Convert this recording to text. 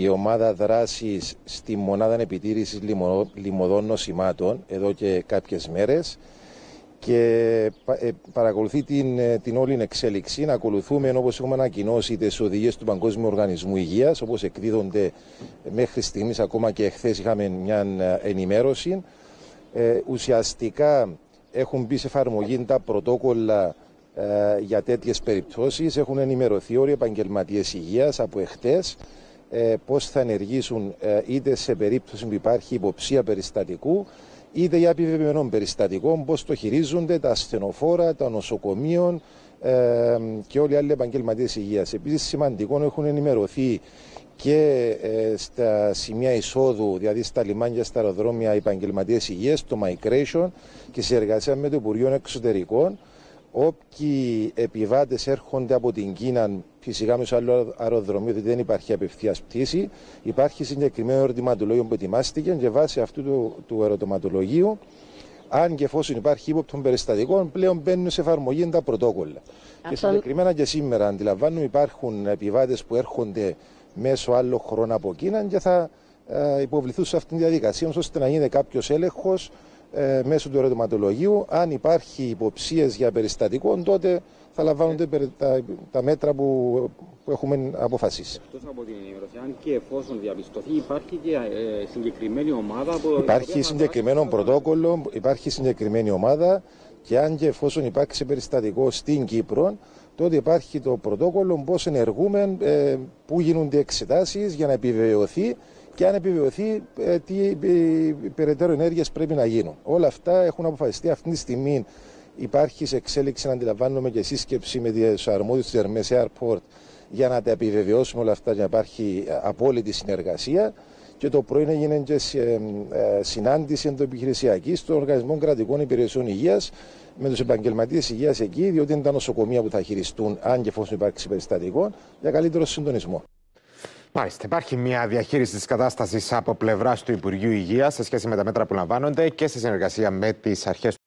η ομάδα δράσης στη μονάδα επιτήρησης λιμωδών νοσημάτων εδώ και κάποιες μέρες και παρακολουθεί την όλη εξέλιξη. Να ακολουθούμε, όπως έχουμε ανακοινώσει, τις οδηγίες του Παγκόσμιου Οργανισμού Υγείας, όπως εκδίδονται μέχρι στιγμής. Ακόμα και εχθές είχαμε μια ενημέρωση. Ουσιαστικά έχουν μπει σε εφαρμογή τα πρωτόκολλα για τέτοιες περιπτώσεις. Έχουν ενημερωθεί όλοι οι επαγγελματίες υγείας από εχθές πώς θα ενεργήσουν είτε σε περίπτωση που υπάρχει υποψία περιστατικού, είτε για επιβεβαιωμένων περιστατικών, πώς το χειρίζονται τα ασθενοφόρα, τα νοσοκομείων και όλοι οι άλλοι επαγγελματίες υγείας. Επίσης, σημαντικό, έχουν ενημερωθεί και στα σημεία εισόδου, δηλαδή στα λιμάνια, στα αεροδρόμια, οι επαγγελματίες υγείας, το migration, και σε συνεργασία με το Υπουργείο Εξωτερικών. Όποιοι επιβάτες έρχονται από την Κίνα, φυσικά μέσω άλλου αεροδρομίου, διότι δεν υπάρχει απευθείας πτήση, υπάρχει συγκεκριμένο ερωτηματολόγιο που ετοιμάστηκε και βάσει αυτού του ερωτηματολογίου, αν και εφόσον υπάρχει ύποπτων περιστατικών, πλέον μπαίνουν σε εφαρμογή τα πρωτόκολλα. Και συγκεκριμένα και σήμερα, αντιλαμβάνουμε, υπάρχουν επιβάτες που έρχονται μέσω άλλων χωρών από Κίνα και θα υποβληθούν σε αυτήν τη διαδικασία, ώστε να γίνει κάποιος έλεγχος μέσω του ερωτηματολογίου. Αν υπάρχει υποψίες για περιστατικό, τότε θα λαμβάνονται τα μέτρα που έχουμε αποφασίσει. Εκτός από την ενημέρωση, αν και εφόσον διαπιστωθεί, υπάρχει και συγκεκριμένη ομάδα που... Υπάρχει συγκεκριμένο πρωτόκολλο, υπάρχει συγκεκριμένη ομάδα, και αν και εφόσον υπάρξει περιστατικό στην Κύπρο, τότε υπάρχει το πρωτόκολλο πώς ενεργούμε, πού γίνονται εξετάσεις για να επιβεβαιωθεί, και αν επιβεβαιωθεί τι περαιτέρω ενέργειες πρέπει να γίνουν. Όλα αυτά έχουν αποφασιστεί. Αυτή τη στιγμή υπάρχει σε εξέλιξη, να αντιλαμβάνομαι, και σύσκεψη με τους αρμόδιους της Hermes Airport για να τα επιβεβαιώσουμε όλα αυτά και να υπάρχει απόλυτη συνεργασία. Και το πρωί έγινε και συνάντηση εντοεπιχειρησιακή στον Οργανισμό Κρατικών Υπηρεσιών Υγείας με τους επαγγελματίες υγείας εκεί, διότι είναι τα νοσοκομεία που θα χειριστούν, αν και εφόσον υπάρξει περιστατικό, για καλύτερο συντονισμό. Μάλιστα. Υπάρχει μια διαχείριση της κατάστασης από πλευράς του Υπουργείου Υγείας σε σχέση με τα μέτρα που λαμβάνονται και σε συνεργασία με τις αρχές